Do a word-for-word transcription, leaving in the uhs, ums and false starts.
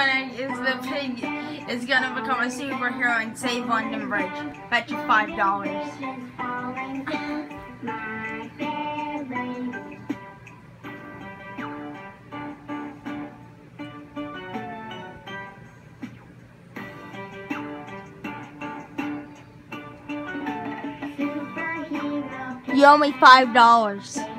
gonna is the pig is gonna become a superhero and save London Bridge. Bet you five dollars. You owe me five dollars.